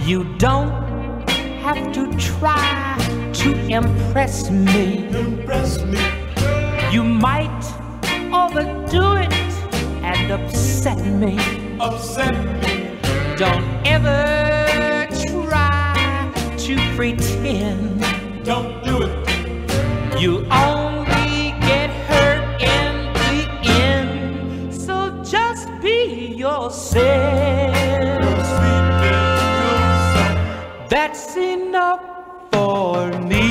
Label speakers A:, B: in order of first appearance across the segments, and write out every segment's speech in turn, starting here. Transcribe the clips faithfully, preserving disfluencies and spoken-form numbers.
A: You don't have to try to impress me.
B: Impress me.
A: You might overdo it and upset me.
B: Upset me.
A: Don't ever try to pretend.
B: Don't do it.
A: You only get hurt in the end. So just be yourself.
B: Your sweet little self.
A: That's enough for me.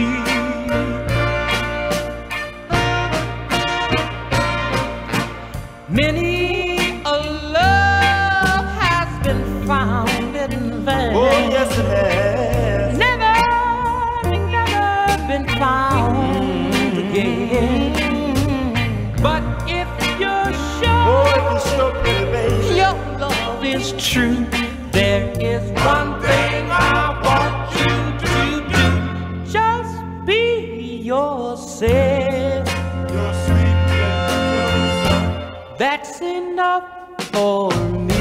A: Many a love has been found in vain.
B: Oh, yes it has.
A: Never, never been found again. But if you're sure,
B: Oh, if you're sure, pretty baby,
A: your love is true, there is one thing I want you to do. Just be yourself.
B: your sweet little self.
A: That's enough for me.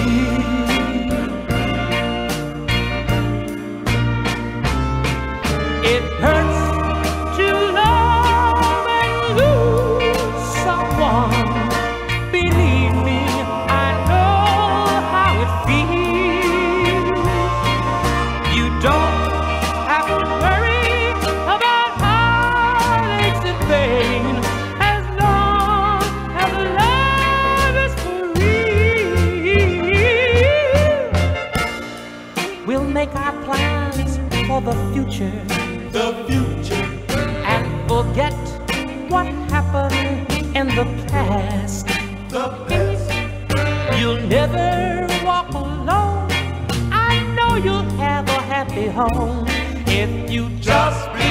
A: It hurts to love and lose someone. Believe me, I know how it feels. You don't have to worry about heartaches and pain, as long as love is for real. We'll make our plans for the future
B: The future.
A: and forget what happened in the past.
B: The best.
A: You'll never walk alone. I know you'll have a happy home if you just
B: Just be